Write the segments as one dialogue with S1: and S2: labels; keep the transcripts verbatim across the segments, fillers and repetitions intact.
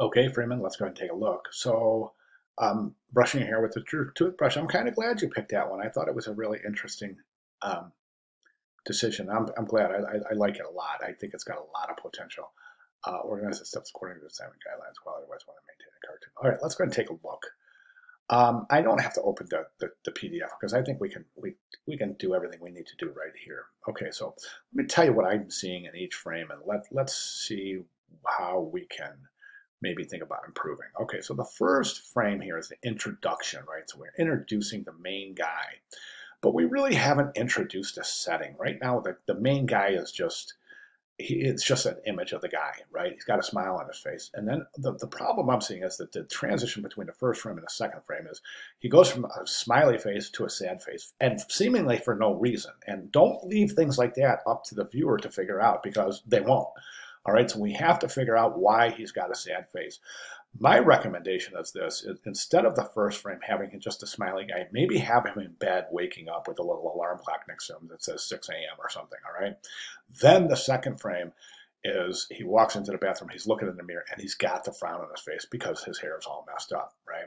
S1: Okay, Freeman, let's go ahead and take a look. So, um, brushing your hair with the tooth- toothbrush, I'm kind of glad you picked that one. I thought it was a really interesting um, decision. I'm, I'm glad. I, I, I like it a lot. I think it's got a lot of potential. Uh, organize the steps according to the design guidelines while otherwise want to maintain a cartoon. All right, let's go ahead and take a look. Um, I don't have to open the, the, the P D F because I think we can we we can do everything we need to do right here. Okay, so let me tell you what I'm seeing in each frame, and let let's see how we can maybe think about improving. Okay, so the first frame here is the introduction, right? So we're introducing the main guy, but we really haven't introduced a setting. Right now, the, the main guy is just, he, it's just an image of the guy, right? He's got a smile on his face. And then the, the problem I'm seeing is that the transition between the first frame and the second frame is he goes from a smiley face to a sad face, and seemingly for no reason. And don't leave things like that up to the viewer to figure out, because they won't. All right, so we have to figure out why he's got a sad face. My recommendation is this: is instead of the first frame having just a smiley guy, maybe have him in bed waking up with a little alarm clock next to him that says six A M or something, all right? Then the second frame is he walks into the bathroom, he's looking in the mirror, and he's got the frown on his face because his hair is all messed up, right?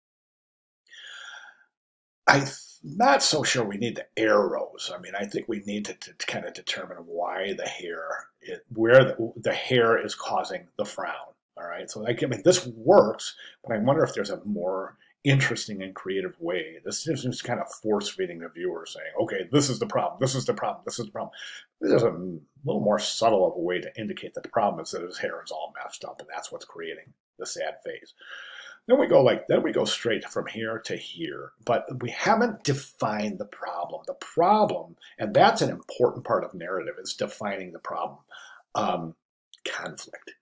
S1: I'm not so sure we need the arrows. I mean, I think we need to, to, to kind of determine why the hair, it, where the, the hair is causing the frown. All right, so like, I mean, this works, but I wonder if there's a more interesting and creative way. This is just kind of force feeding the viewer, saying, "Okay, this is the problem. This is the problem. This is the problem." There's a little more subtle of a way to indicate that the problem is that his hair is all messed up, and that's what's creating the sad face. Then we go like, then we go straight from here to here, but we haven't defined the problem. The problem, and that's an important part of narrative, is defining the problem. Um, conflict.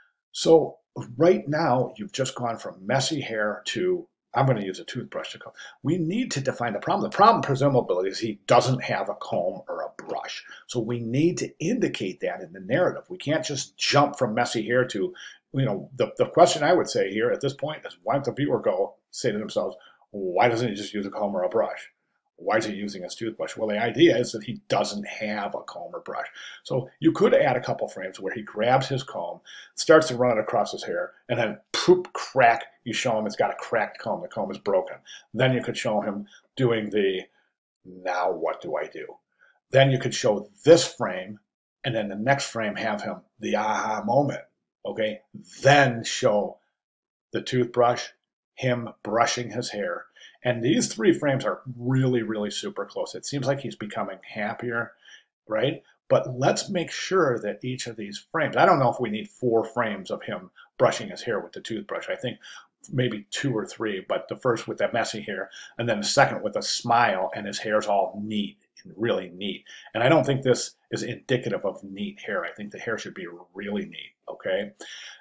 S1: So right now, you've just gone from messy hair to, I'm going to use a toothbrush to comb. We need to define the problem. The problem, presumably, is he doesn't have a comb or a brush. So we need to indicate that in the narrative. We can't just jump from messy hair to, you know, the, the question I would say here at this point is, why don't the viewer go say to themselves, why doesn't he just use a comb or a brush? Why is he using his toothbrush? Well, the idea is that he doesn't have a comb or brush. So you could add a couple frames where he grabs his comb, starts to run it across his hair, and then poop, crack, you show him it's got a cracked comb. The comb is broken. Then you could show him doing the, now what do I do? Then you could show this frame, and then the next frame have him, the aha moment, okay? Then show the toothbrush, him brushing his hair. And these three frames are really, really super close. It seems like he's becoming happier, right? But let's make sure that each of these frames, I don't know if we need four frames of him brushing his hair with the toothbrush. I think maybe two or three, but the first with that messy hair, and then the second with a smile, and his hair's all neat and really neat. And I don't think this is indicative of neat hair. I think the hair should be really neat, okay?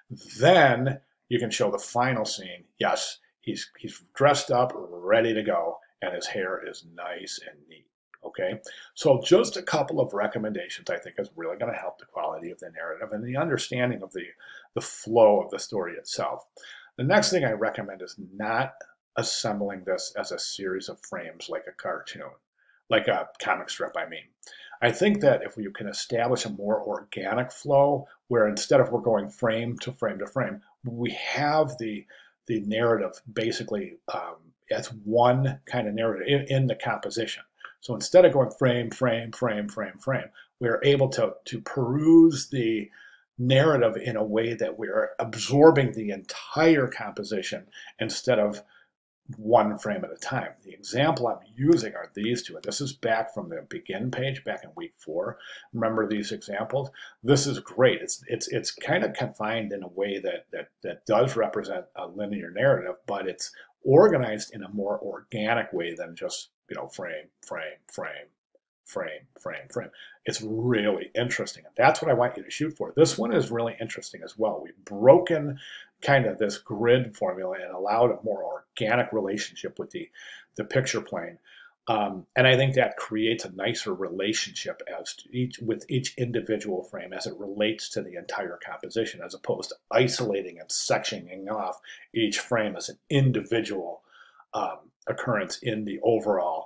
S1: Then you can show the final scene. Yes, he's he's dressed up, ready to go, and his hair is nice and neat. Okay, so just a couple of recommendations I think is really going to help the quality of the narrative and the understanding of the the flow of the story itself. The next thing I recommend is not assembling this as a series of frames like a cartoon, like a comic strip, I mean. I think that if we can establish a more organic flow, where instead of we're going frame to frame to frame, we have the the narrative basically um, as one kind of narrative in, in the composition. So instead of going frame, frame, frame, frame, frame, we're able to, to peruse the narrative in a way that we're absorbing the entire composition instead of one frame at a time. The example I'm using are these two. This is back from the begin page back in week four. Remember these examples? This is great. It's it's it's kind of confined in a way that that that does represent a linear narrative, but it's organized in a more organic way than just, you know, frame, frame, frame, frame, frame, frame. It's really interesting. And that's what I want you to shoot for. This one is really interesting as well. We've broken kind of this grid formula and allowed a more organic relationship with the, the picture plane. Um, and I think that creates a nicer relationship as to each with each individual frame as it relates to the entire composition, as opposed to isolating and sectioning off each frame as an individual um, occurrence in the overall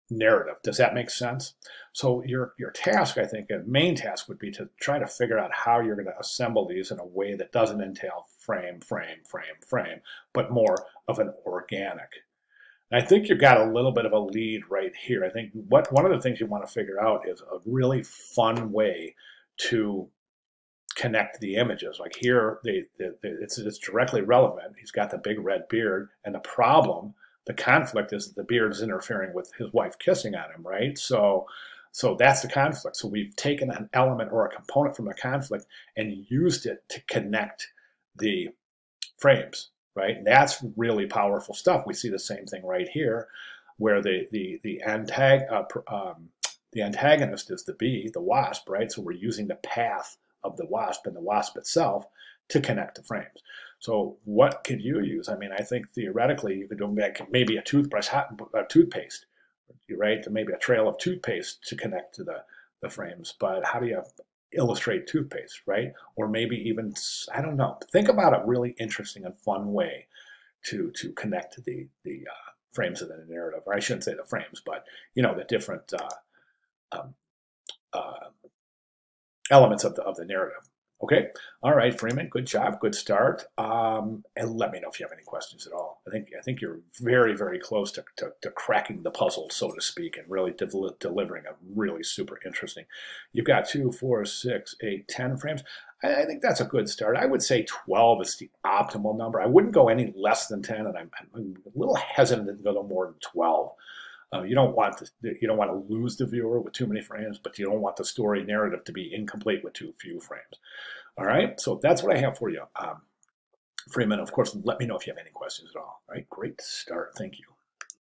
S1: narrative. Does that make sense? So your your task, I think, a main task would be to try to figure out how you're going to assemble these in a way that doesn't entail frame, frame, frame, frame, but more of an organic. And I think you've got a little bit of a lead right here. I think what one of the things you want to figure out is a really fun way to connect the images. Like here, they, they, they, it's, it's directly relevant. He's got the big red beard, and the problem, the conflict is that the beard is interfering with his wife kissing on him, right? So, so that's the conflict. So we've taken an element or a component from the conflict and used it to connect the frames, right? And that's really powerful stuff. We see the same thing right here, where the the the antag uh, um, the antagonist is the bee, the wasp, right? So we're using the path of the wasp and the wasp itself to connect the frames. So what could you use? I mean, I think theoretically you could do maybe a toothbrush, a toothpaste, right? Maybe a trail of toothpaste to connect to the, the frames. But how do you illustrate toothpaste, right? Or maybe even, I don't know. Think about a really interesting and fun way to to connect the the uh, frames of the narrative. Or I shouldn't say the frames, but you know, the different uh, um, uh, elements of the of the narrative. Okay, all right, Freeman, good job, good start. Um, and let me know if you have any questions at all. I think I think you're very, very close to, to, to cracking the puzzle, so to speak, and really de delivering a really super interesting. You've got two, four, six, eight, ten frames. I, I think that's a good start. I would say twelve is the optimal number. I wouldn't go any less than ten, and I'm, I'm a little hesitant to go no more than twelve. Uh, you don't want to, you don't want to lose the viewer with too many frames, but you don't want the story narrative to be incomplete with too few frames. All right, so that's what I have for you, um, Freeman. Of course, let me know if you have any questions at all. All right, great start. Thank you.